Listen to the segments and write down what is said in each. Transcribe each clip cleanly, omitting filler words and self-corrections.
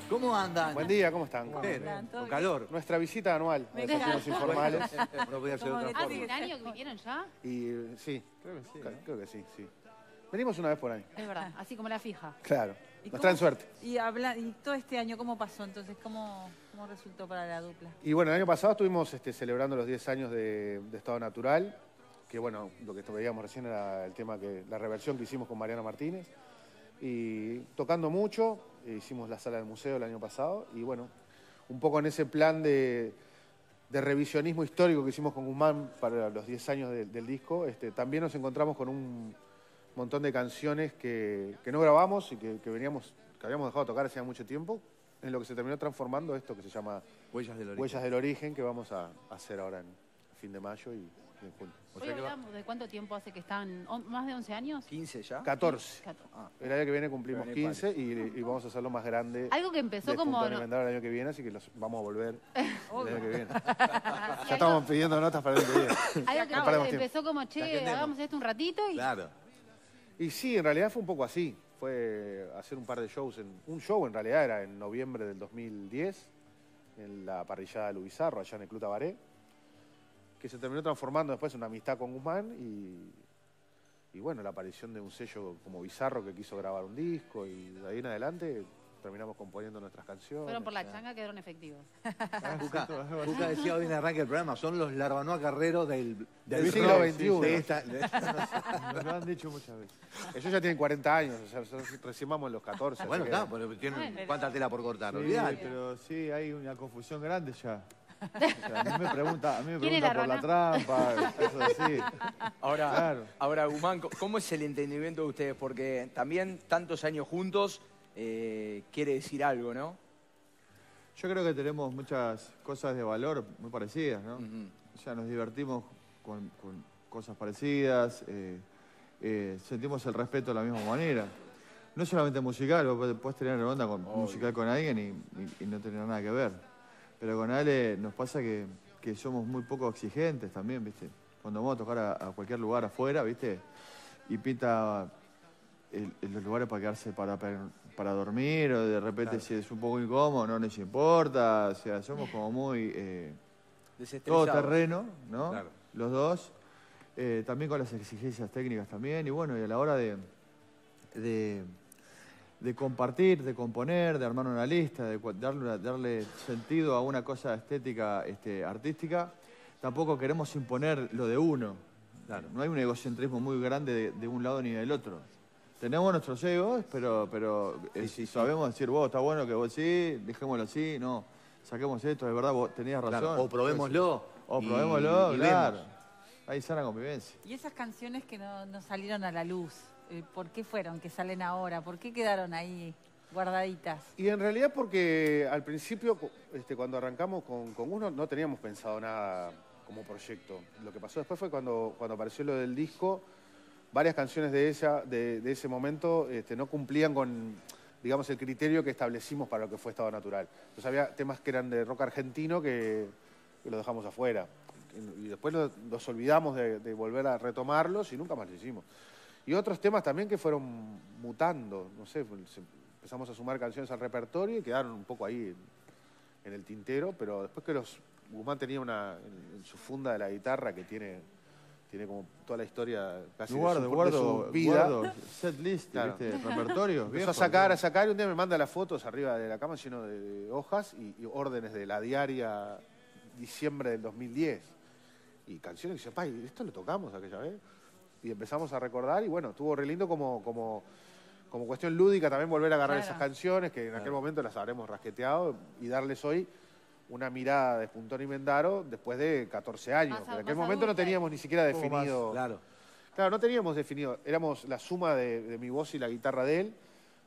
¿Cómo andan? Buen día, ¿cómo están? Con calor. Nuestra visita anual a desafíos informales. No podía ser de otra ¿Hace forma. un año que vinieron ya? Y sí, creo que sí, sí. Venimos una vez por año. Es verdad, así como la fija. Claro, ¿Y nos traen suerte. Y todo este año, ¿cómo pasó entonces? ¿Cómo resultó para la dupla? Y bueno, el año pasado estuvimos celebrando los 10 años de Estado Natural, que bueno, lo que veíamos recién era el tema la reversión que hicimos con Mariano Martínez. Y tocando mucho, hicimos la sala del museo el año pasado, y bueno, un poco en ese plan de revisionismo histórico que hicimos con Guzmán para los 10 años del disco, también nos encontramos con un montón de canciones que no grabamos y que habíamos dejado de tocar hacía mucho tiempo, en lo que se terminó transformando esto que se llama Huellas del Origen. Huellas del Origen, que vamos a hacer ahora en fin de mayo y en junio. Hoy hablamos de cuánto tiempo hace que están, ¿más de 11 años? 15 ya. 14. Ah, El año que viene cumplimos 15 y vamos a hacerlo más grande. Algo que empezó de como... Punta Alimentaria el año que viene, así que los vamos a volver el año que viene. Ya Ya estamos pidiendo notas para el año que viene. Algo que No perdemos empezó como, che, hagamos esto un ratito y... claro. Y sí, en realidad fue un poco así. Fue hacer un par de shows. Un show en realidad era en noviembre del 2010, en la parrillada de Lubizarro, allá en el Club Tabaré, que se terminó transformando después en una amistad con Guzmán y bueno, la aparición de un sello como Bizarro que quiso grabar un disco y de ahí en adelante terminamos componiendo nuestras canciones. Fueron por la changa, quedaron efectivos. Cuca decía hoy en el arranque del programa, son los Larbanoa Carreros del siglo XXI. Nos lo han dicho muchas veces. Ellos ya tienen 40 años, o sea, nosotros recién vamos en los 14. Bueno, así que- está, pero tienen cuánta tela por cortar, Sí, olvidate. pero sí, hay una confusión grande ya. O sea, a mí me pregunta ¿Quién es la por la rana? trampa, cosas así. Ahora, Claro. ahora, Guzmán, ¿cómo es el entendimiento de ustedes? Porque también tantos años juntos quiere decir algo, ¿no? Yo creo que tenemos muchas cosas de valor muy parecidas, ¿no? Ujú. O sea, nos divertimos con cosas parecidas, sentimos el respeto de la misma manera. No solamente musical, vos puedes tener onda musical con alguien y no tener nada que ver. Pero con Ale nos pasa que somos muy poco exigentes también, ¿viste? Cuando vamos a tocar a cualquier lugar afuera, ¿viste? Y pinta los lugares para quedarse para dormir, o de repente si es un poco incómodo, no les importa. O sea, somos como muy Desestresados. todoterreno, ¿no? Claro. Los dos. También con las exigencias técnicas también. Y bueno, y a la hora de compartir, de componer, de armar una lista, de darle sentido a una cosa estética, artística, tampoco queremos imponer lo de uno. Claro. No hay un egocentrismo muy grande de un lado ni del otro. Tenemos nuestros egos, pero Sí. sabemos decir, vos, está bueno que vos sí, dejémoslo así, no, saquemos esto, de verdad, vos tenías razón. Claro, o probémoslo. O y- probémoslo, y claro. vemos. Hay sana convivencia. Y esas canciones que no salieron a la luz, ¿por qué fueron que salen ahora? ¿Por qué quedaron ahí guardaditas? Y en realidad porque al principio, cuando arrancamos con uno, no teníamos pensado nada como proyecto. Lo que pasó después fue cuando apareció lo del disco, varias canciones de ese momento no cumplían con, digamos, el criterio que establecimos para lo que fue Estado Natural. Entonces había temas que eran de rock argentino que los dejamos afuera. Y después nos olvidamos de volver a retomarlos y nunca más lo hicimos. Y otros temas también que fueron mutando, no sé, empezamos a sumar canciones al repertorio y quedaron un poco ahí en el tintero, pero después que Guzmán tenía en su funda de la guitarra que tiene como toda la historia casi de su vida. guardo set list, Claro. ¿viste? Repertorios. Empezó a sacar y un día me manda las fotos arriba de la cama lleno de hojas y órdenes de la diaria diciembre del 2010. Y canciones que dicen, ¡pay, esto lo tocamos aquella vez! Y empezamos a recordar y bueno, estuvo re lindo como cuestión lúdica también volver a agarrar Claro. esas canciones que en aquel momento las habremos rasqueteado y darles hoy una mirada de Puntón y Mendaro después de 14 años. Más En aquel más momento no adulta. teníamos ni siquiera poco más, definido... Claro. Claro, no teníamos definido. Éramos la suma de mi voz y la guitarra de él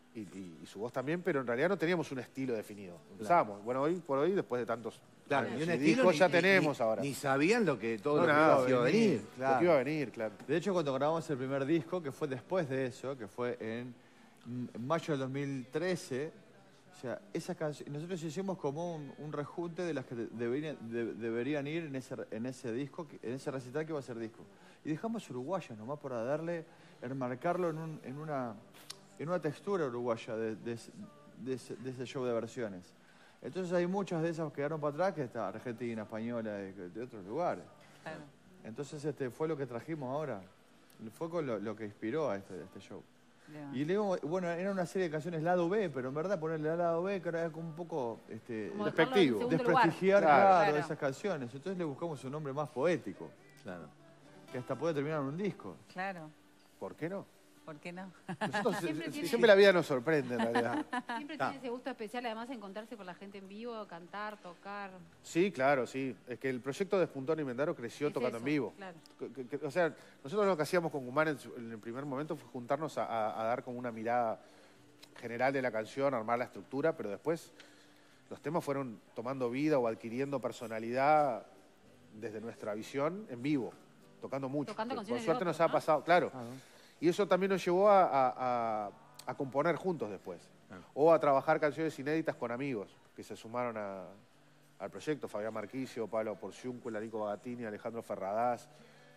y su voz también, pero en realidad no teníamos un estilo definido. Empezábamos. Bueno, hoy por hoy, después de tantos Claro, años y un y estilo discos ya tenemos ahora. Ni sabían lo que todo No, lo que nada, iba a venir. Lo que iba a venir, claro. De hecho, cuando grabamos el primer disco, que fue después de eso, que fue en mayo del 2013, o sea, nosotros hicimos como un rejunte de las que deberían ir en ese disco, en ese recital que iba a ser disco. Y dejamos uruguayas nomás para enmarcarlo en una textura uruguaya, de ese show de versiones. Entonces hay muchas de esas que quedaron para atrás, que está Argentina, Española, de otros lugares. Claro. Entonces fue lo que trajimos ahora. Fue con lo que inspiró a este show. Bien. Y luego, bueno, era una serie de canciones lado B, pero en verdad ponerle lado B que era como un poco Como despectivo. dejarlo en segundo lugar. desprestigiar Claro. claro, esas canciones. Entonces le buscamos un nombre más poético, Claro. que hasta puede terminar en un disco. Claro. ¿Por qué no? ¿Por qué no? Nosotros Siempre tiene- siempre la vida nos sorprende, en realidad. Siempre tiene ese gusto especial, además, encontrarse con la gente en vivo, cantar, tocar. Sí, claro, sí. Es que el proyecto de Spuntón y Mendaro creció Es tocando eso, en vivo. claro. O sea, nosotros lo que hacíamos con Guzmán en el primer momento fue juntarnos a dar como una mirada general de la canción, armar la estructura, pero después los temas fueron tomando vida o adquiriendo personalidad desde nuestra visión en vivo, tocando mucho. Tocando Que por canciones de suerte nos otros, ha ¿no? pasado, claro. Y eso también nos llevó a componer juntos después. Claro. O a trabajar canciones inéditas con amigos que se sumaron al proyecto. Fabián Marquicio, Pablo Porciúncula, Nico Bagatini, Alejandro Ferradás,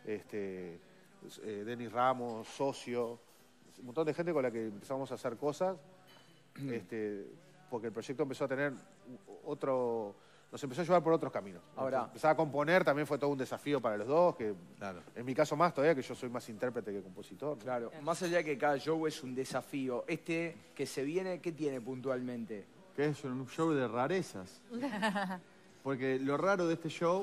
Denis Ramos, Socio. Un montón de gente con la que empezamos a hacer cosas. Porque el proyecto empezó a tener otro... Nos empezó a llevar por otros caminos. Ahora- Empezar a componer también fue todo un desafío para los dos, que Claro. en mi caso más todavía, que yo soy más intérprete que compositor. ¿no? Claro, más allá de que cada show es un desafío, este que se viene, ¿qué tiene puntualmente? Que es un show de rarezas. Porque lo raro de este show,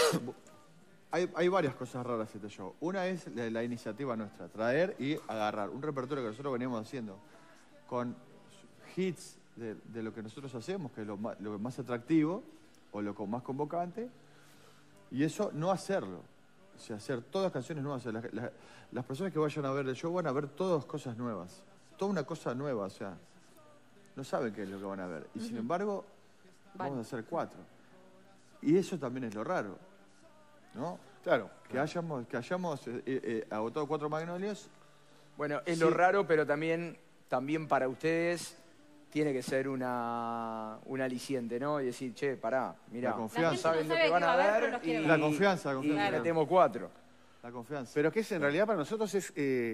hay varias cosas raras en este show. Una es la iniciativa nuestra, traer y agarrar un repertorio que nosotros veníamos haciendo con hits de lo que nosotros hacemos, que es lo más atractivo o lo más convocante, y eso no hacerlo. O sea, hacer todas canciones nuevas. O sea, las personas que vayan a ver el show van a ver todas cosas nuevas. Toda una cosa nueva, o sea, no saben qué es lo que van a ver. Y sin embargo, vamos a hacer 4. Y eso también es lo raro, ¿no? Claro. Que hayamos agotado 4 Magnolias. Bueno, es Sí. lo raro, pero también para ustedes tiene que ser un aliciente, ¿no? Y decir, che, pará, mirá, La confianza. La gente saben no lo sabe que van qué va a a ver, ver pero los quiere y, ver. La confianza, y claro. metemos 4. La confianza. Pero que es en realidad para nosotros es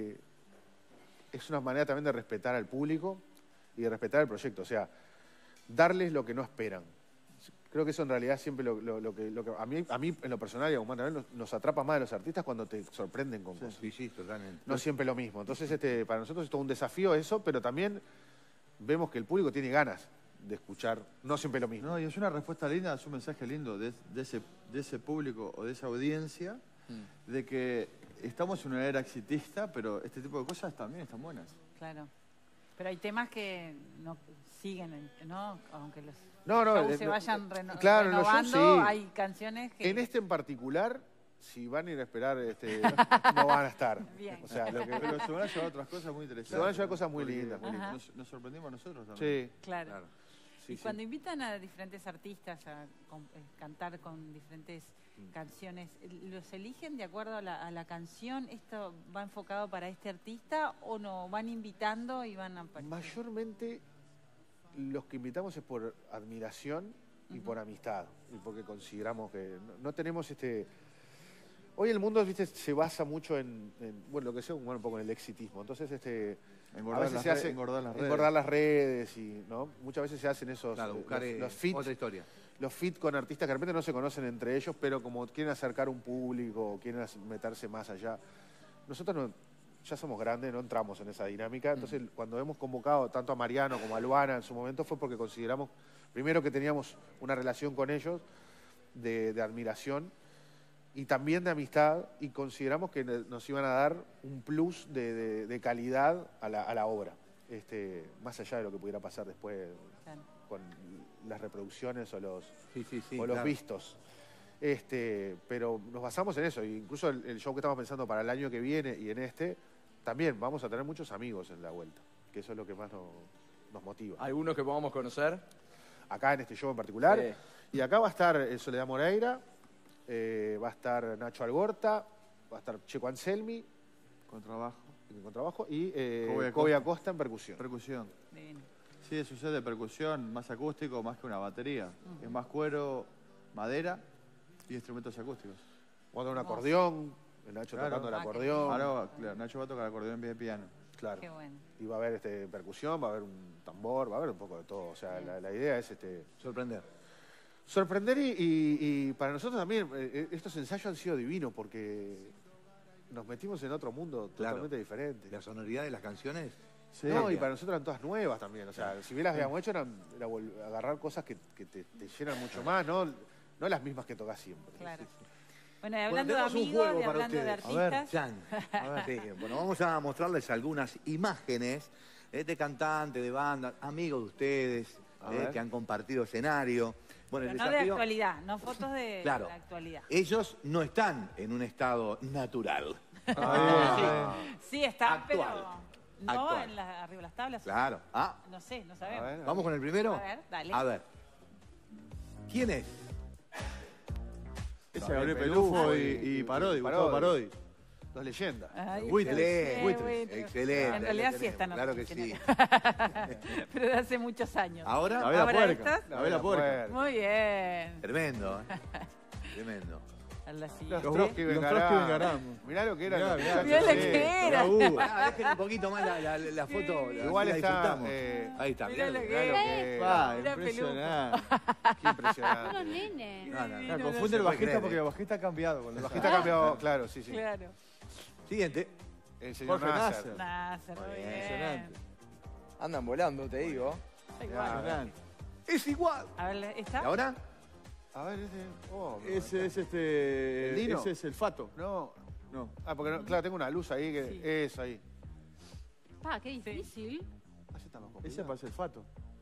una manera también de respetar al público y de respetar el proyecto. O sea, darles lo que no esperan. Creo que eso en realidad siempre lo que a mí en lo personal y a Guzmán también nos atrapa más de los artistas cuando te sorprenden con cosas. Sí, sí, totalmente. No siempre lo mismo. Entonces, para nosotros es todo un desafío eso, pero también vemos que el público tiene ganas de escuchar no siempre lo mismo. No, y es una respuesta linda, es un mensaje lindo de ese público o de esa audiencia, de que estamos en una era exitista, pero este tipo de cosas también están buenas. Claro. Pero hay temas que no siguen, ¿no? Aunque los No, shows se vayan claro, en los shows renovando, sí. hay canciones que... En este en particular, si van a ir a esperar, no van a estar. Bien. O sea, Pero se van a llevar otras cosas muy interesantes. Se van a llevar cosas muy Porque lindas, muy lindas. Nos sorprendimos nosotros también. Sí, Claro. Claro. sí, Y sí. cuando invitan a diferentes artistas a cantar con diferentes canciones, ¿los eligen de acuerdo a la canción? ¿Esto va enfocado para este artista o no? ¿Van invitando y van apareciendo? Mayormente los que invitamos es por admiración y por amistad. Y porque consideramos que no tenemos Hoy el mundo, viste, se basa mucho en bueno, lo que sea, un poco en el exitismo. Entonces, Engordar a veces las se hace redes, engordar engordar las redes y, ¿no? Muchas veces se hacen esos Claro, buscar los feats, otra historia. los feat con artistas que de repente no se conocen entre ellos, pero como quieren acercar un público, quieren meterse más allá. Nosotros ya somos grandes, no entramos en esa dinámica. Entonces, cuando hemos convocado tanto a Mariano como a Luana en su momento fue porque consideramos, primero, que teníamos una relación con ellos de admiración y también de amistad, y consideramos que nos iban a dar un plus de calidad a la obra, más allá de lo que pudiera pasar después Claro. con las reproducciones o los Sí, los claro. vistos. Pero nos basamos en eso, e incluso el show que estamos pensando para el año que viene y en también vamos a tener muchos amigos en la vuelta, que eso es lo que más nos motiva. ¿Algunos que podamos conocer? Acá en este show en particular. Sí. Y acá va a estar Soledad Moreira, va a estar Nacho Algorta, va a estar Checo Anselmi Con trabajo. en contrabajo y Kobe Kobe Acosta. Acosta en percusión. Percusión. Bien. Sí, es un set de percusión más acústico, más que una batería. Es más cuero, madera y instrumentos acústicos. Vamos a tener un acordeón, el Nacho Claro. tocando el Ah, qué acordeón. Ahora, claro, Nacho va a tocar acordeón en vez de piano. Claro. Qué bueno. Y va a haber percusión, va a haber un tambor, va a haber un poco de todo. O sea, la idea es Sorprender. sorprender y para nosotros también estos ensayos han sido divinos porque nos metimos en otro mundo totalmente diferente. La sonoridad de las canciones. Sí. No, y para nosotros eran todas nuevas también. O sea, si bien las habíamos hecho, era agarrar cosas que te llenan mucho más, no las mismas que tocas siempre. Claro. Bueno, y hablando tenemos de un amigos juego y para hablando de ustedes. artistas. Chan. Sí, bueno, vamos a mostrarles algunas imágenes de cantantes, de bandas, amigos de ustedes, que han compartido escenario. Bueno, Pero no de actualidad, no fotos de Claro. la actualidad. Ellos no están en un estado natural. Sí, están, Actual. pero no Actual. arriba de las tablas. Claro. Ah, No sé, no sabemos. A ver. ¿vamos con el primero? A ver, dale. A ver. ¿Quién es? Ese es Gabriel Pelufo y Parodi, Gustavo Parodi. Dos leyendas. Ay, Buitres. Buitres. Excelente. En realidad Lo sí están tenemos. Claro que sí. Pero de hace muchos años. Ahora, La Vela ¿Ahora Puerca. estas? La Vela Puerca. Muy bien. tremendo. Tremendo. A la Los siguiente. Trotsky Los Vengarán. Trotsky Vengarán. Mirá lo que era. Mirá, los mirá. muchachos, Mirá lo sí. que era. Pará, dejen un poquito más la foto. Igual la está, disfrutamos. Ahí está. Mirá lo mirá. que Mirá lo era. que Va, Mirá impresionante. Qué impresionante. Unos nenes. No, no, No, no. confunde el se puede bajista creer, porque el bajista ha cambiado. Con El los bajista ha cambiado, claro, sí. Claro. Siguiente. El señor Jorge Nasser. Nasser. Muy bien. Impresionante. Andan volando, te digo. Impresionante. Es igual. A ver, ¿Y ¿está? ahora? A ver, Ese es ¿El Dino? Ese es el Fato. No. No. Porque claro, tengo una luz ahí que. Sí. Eso ahí. Pa, qué difícil. Ese está más Ese complicado. parece el Fato.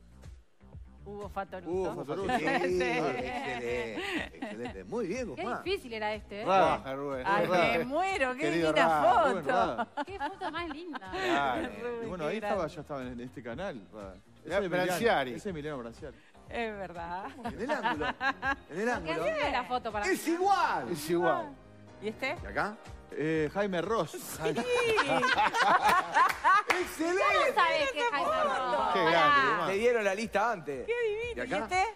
Hugo Fatoruso. Hugo Fatoruso. Sí, excelente. Excelente. Muy bien, Qué Guzmán. difícil era este, ¿eh? Rada. Ah, Rubén. Ay, Rada. me muero, qué Querido linda Rada, Rubén foto. Rada. Qué foto más linda. Claro. Y bueno, Qué ahí grande. ya estaba en este canal. Rada. Mirá, Ese es Branciari. Ese es Emiliano Branciari. Es verdad. En el ángulo. En el ¿Qué ángulo. hacía la foto para Es igual. Es igual. ¿Y este? ¿Y acá? Jaime Ross. ¡Excelente! ¿Cómo sabes que Jaime Ross? Qué Pará. grande, Guzmán. Te dieron la lista antes. Qué divino. ¿Y ¿Y, acá? este?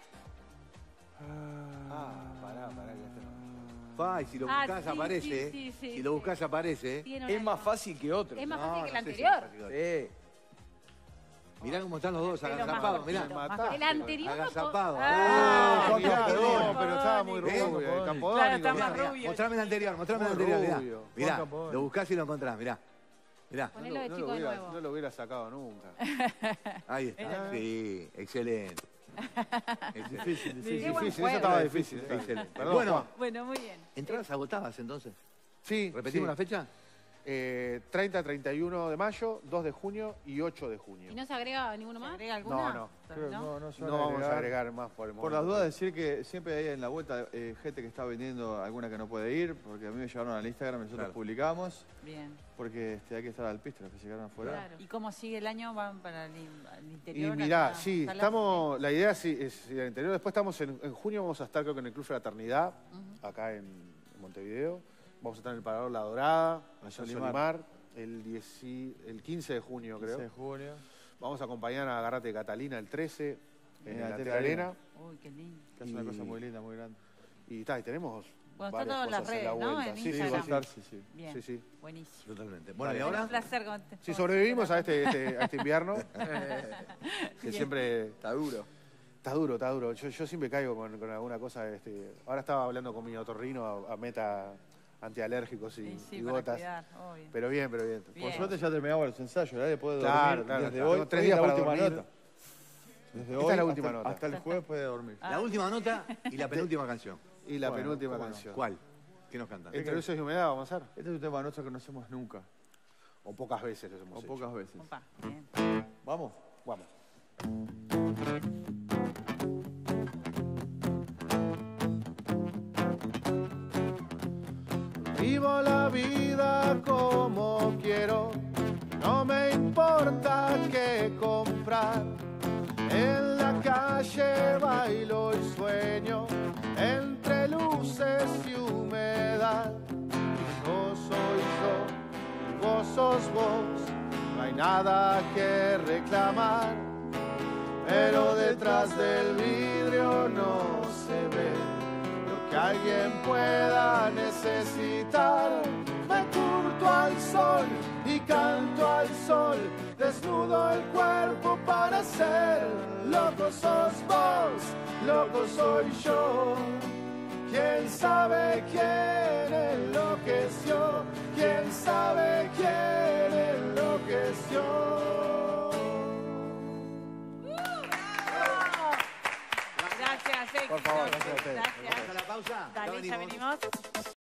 Pará, que este no. Pa, y si lo Ah, buscás sí, aparece. sí, sí, Si lo buscás aparece. Tiene Es una- más fácil que otro. Es más No, fácil que el no sé si anterior. es fácil que otro. Sí. Mirá cómo están los dos Pelo más agazapados. Mirá. cortito, más mataste. El anterior no Agazapados. Ah, Mirá, qué no, bien. pero estaba muy ¿Ves? rubio. Claro, Campodónico. está mirá. más rubio. Mostrame el anterior, mostrame el Muy anterior. Mirá. rubio. Mirá, Juan Campodónico. lo buscás y lo encontrás. Mirá. Mirá. Ponelo de chico de nuevo. No lo hubiera sacado nunca. Ahí está. Sí, excelente. Difícil, Qué difícil. buen Difícil, juego. eso estaba difícil. Excelente. Perdón, Bueno, Juan. Bueno, muy bien. entradas agotadas entonces. Sí. ¿Repetimos sí. la fecha? 30, 31 de mayo, 2 de junio y 8 de junio. ¿Y no se agrega ninguno ¿Se más? agrega alguna? No. Creo- no se van No a vamos a agregar más por el momento. Por las dudas, decir que siempre hay en la vuelta gente que está vendiendo alguna que no puede ir, porque a mí me llegaron al Instagram y nosotros Claro. publicamos, Bien. porque hay que estar al piste los que llegaron afuera. Claro. ¿Y cómo sigue el año? ¿Van para el interior? Y mirá, alguna sí, sala? estamos, la idea sí, es ir al interior. Después estamos en junio, vamos a estar creo que en el Club Fraternidad, acá en Montevideo. Vamos a estar en el Parador La Dorada, allá en Solimar. Solimar, el 15 de junio 15 creo. de junio. Vamos a acompañar a Agarrate de Catalina el 13 en En la la Tele Tele Arena. Uy, qué lindo. Que es una Y- cosa muy linda, muy grande. Y tenemos Bueno, está varias todo en las cosas en redes, la ¿no? vuelta. En Sí, sí, Sí, va a Instagram. estar, sí, sí. Bien. sí, sí. Buenísimo. Totalmente. Bueno, ¿y Un ahora? placer. Si sobrevivimos a este invierno, que siempre Está duro. está duro. Yo siempre caigo con alguna cosa. Ahora estaba hablando con mi otorrino a meta antialérgicos y, Sí, y para gotas. cuidar, obvio. Pero bien. Bien. Por suerte ya terminamos los ensayos, ¿verdad? Después de Claro, dormir claro, desde claro. hoy. Tengo 3 hoy días es la para última dormir. nota. Desde Esta hoy es la última hasta, nota. hasta el jueves puede dormir. La última nota y la penúltima canción. Y la Bueno, penúltima ¿cómo no? canción. ¿Cuál? ¿Qué nos cantan? Entre luces y humedad vamos a hacer. Este es un tema nuestro que no hacemos nunca, O pocas veces los hemos o hecho. pocas veces. Opa, bien. ¿Vamos? Vamos. Vivo la vida como quiero, no me importa qué comprar. En la calle bailo y sueño, entre luces y humedad. Yo soy yo, y vos sos vos, no hay nada que reclamar. Pero detrás del vidrio no se ve lo que alguien pueda necesitar. Me curto al sol y canto al sol, desnudo el cuerpo para ser. Loco sos vos, loco soy yo. ¿Quién sabe quién enloqueció? ¿Quién sabe quién enloqueció? Gracias, Por favor, gracias a ustedes. Gracias. ¿Vamos a la pausa? Dale, ya venimos.